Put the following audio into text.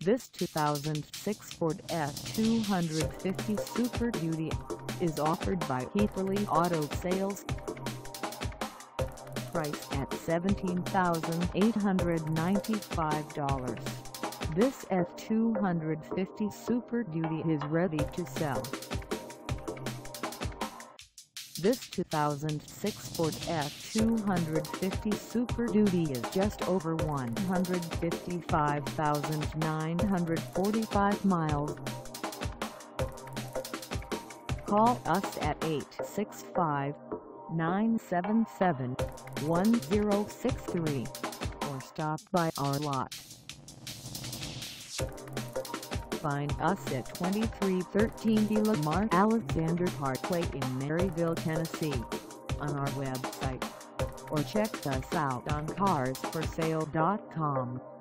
This 2006 Ford F-250 Super Duty is offered by Hepperly Auto Sales. Price at $17,895. This F-250 Super Duty is ready to sell. This 2006 Ford F-250 Super Duty is just over 155,945 miles. Call us at 865-977-1063 or stop by our lot. Find us at 2313 Lamar Alexander Parkway in Maryville, Tennessee, on our website, or check us out on carsforsale.com.